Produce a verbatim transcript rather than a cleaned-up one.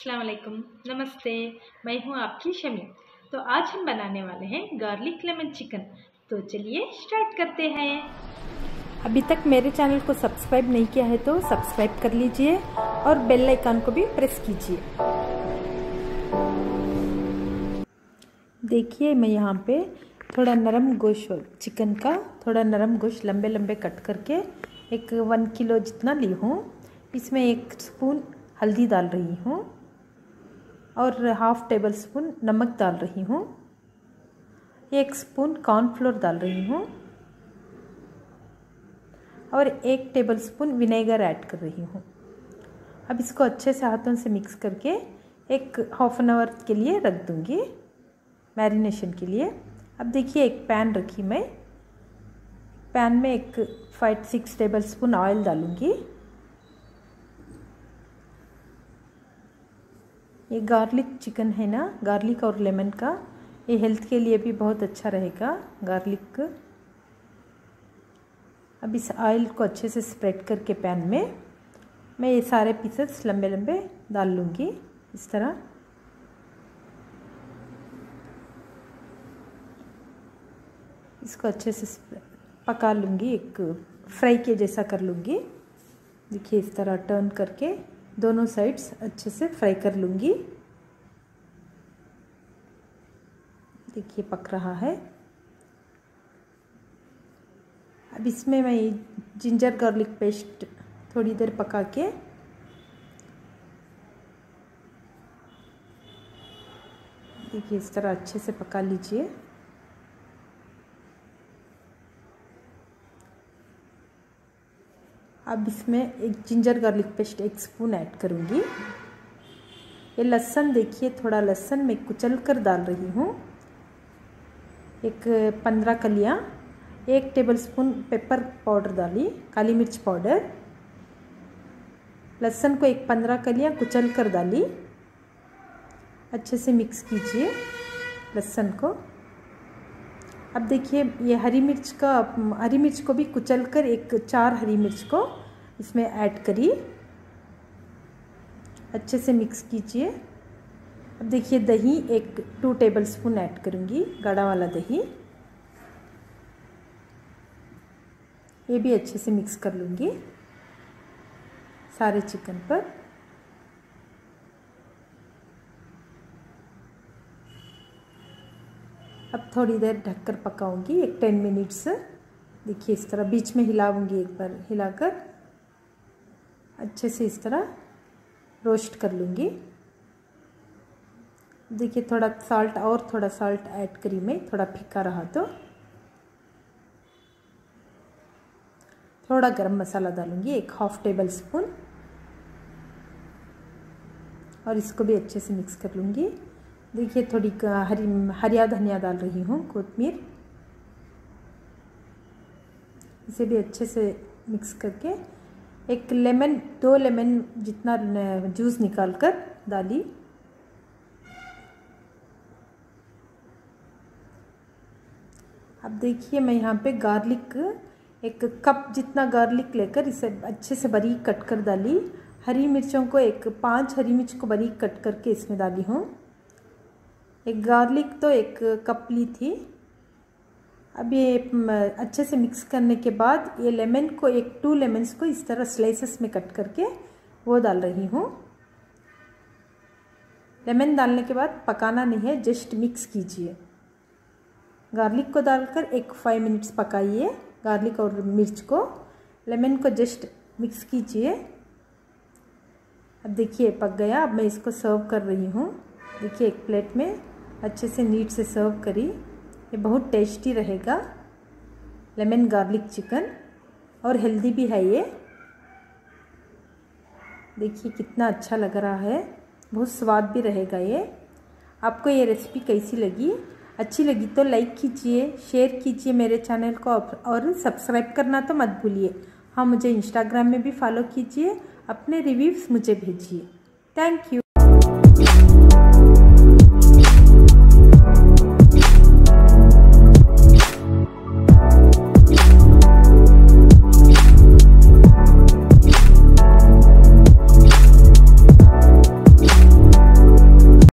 अस्सलाम वालेकुम, नमस्ते। मैं हूँ आपकी शमी। तो आज हम बनाने वाले हैं गार्लिक लेमन चिकन। तो चलिए स्टार्ट करते हैं। अभी तक मेरे चैनल को सब्सक्राइब नहीं किया है तो सब्सक्राइब कर लीजिए और बेल आइकन को भी प्रेस कीजिए। देखिए मैं यहाँ पे थोड़ा नरम गोश्त चिकन का थोड़ा नरम गोश्त लंबे लंबे कट करके एक वन किलो जितना ली हूँ। इसमें एक स्पून हल्दी डाल रही हूँ और हाफ टेबल स्पून नमक डाल रही हूँ। एक स्पून कॉर्नफ्लोर डाल रही हूँ और एक टेबल स्पून विनेगर ऐड कर रही हूँ। अब इसको अच्छे से हाथों से मिक्स करके एक हाफ एन आवर के लिए रख दूँगी मैरिनेशन के लिए। अब देखिए एक पैन रखी मैं, पैन में एक five six tablespoon oil डालूँगी। ये गार्लिक चिकन है ना, गार्लिक और लेमन का, ये हेल्थ के लिए भी बहुत अच्छा रहेगा गार्लिक। अब इस ऑयल को अच्छे से स्प्रेड करके पैन में मैं ये सारे पीसेस लंबे लंबे डाल लूँगी इस तरह। इसको अच्छे से पका लूँगी, एक फ्राई के जैसा कर लूँगी। देखिए इस तरह टर्न करके दोनों साइड्स अच्छे से फ्राई कर लूँगी। देखिए पक रहा है। अब इसमें मैं जिंजर गार्लिक पेस्ट थोड़ी देर पका के देखिए इस तरह अच्छे से पका लीजिए। अब इसमें एक जिंजर गार्लिक पेस्ट एक स्पून ऐड करूँगी। ये लहसुन देखिए, थोड़ा लहसुन मैं कुचल कर डाल रही हूँ, एक पंद्रह कलियाँ। एक टेबल स्पून पेपर पाउडर डाली, काली मिर्च पाउडर। लहसुन को एक पंद्रह कलियाँ कुचल कर डाली। अच्छे से मिक्स कीजिए लहसुन को। अब देखिए ये हरी मिर्च का हरी मिर्च को भी कुचल कर एक चार हरी मिर्च को इसमें ऐड करिए। अच्छे से मिक्स कीजिए। अब देखिए दही एक टू टेबल स्पून ऐड करूँगी, गाढ़ा वाला दही। ये भी अच्छे से मिक्स कर लूँगी सारे चिकन पर। अब थोड़ी देर ढककर पकाऊंगी, एक टेन मिनट्स। देखिए इस तरह बीच में हिलाऊंगी, एक बार हिलाकर अच्छे से इस तरह रोस्ट कर लूँगी। देखिए थोड़ा साल्ट और थोड़ा साल्ट ऐड करी मैं, थोड़ा फीका रहा तो। थोड़ा गरम मसाला डालूँगी, एक हाफ टेबल स्पून, और इसको भी अच्छे से मिक्स कर लूँगी। देखिए थोड़ी हरी हरिया धनिया डाल रही हूँ, कोतमीर। इसे भी अच्छे से मिक्स करके एक लेमन दो लेमन जितना जूस निकाल कर डाली। अब देखिए मैं यहाँ पे गार्लिक एक कप जितना गार्लिक लेकर इसे अच्छे से बारीक कट कर डाली। हरी मिर्चों को एक पांच हरी मिर्च को बारीक कट करके इसमें डाली हूँ। एक गार्लिक तो एक कप ली थी। अब ये अच्छे से मिक्स करने के बाद ये लेमन को एक टू लेमन्स को इस तरह स्लाइसेस में कट करके वो डाल रही हूँ। लेमन डालने के बाद पकाना नहीं है, जस्ट मिक्स कीजिए। गार्लिक को डालकर एक फाइव मिनट्स पकाइए, गार्लिक और मिर्च को। लेमन को जस्ट मिक्स कीजिए। अब देखिए पक गया। अब मैं इसको सर्व कर रही हूँ। देखिए एक प्लेट में अच्छे से नीट से सर्व करी। ये बहुत टेस्टी रहेगा लेमन गार्लिक चिकन, और हेल्दी भी है ये। देखिए कितना अच्छा लग रहा है, बहुत स्वाद भी रहेगा ये। आपको ये रेसिपी कैसी लगी? अच्छी लगी तो लाइक कीजिए, शेयर कीजिए मेरे चैनल को, और सब्सक्राइब करना तो मत भूलिए। हाँ, मुझे इंस्टाग्राम में भी फॉलो कीजिए, अपने रिव्यूज़ मुझे भेजिए। Thank you.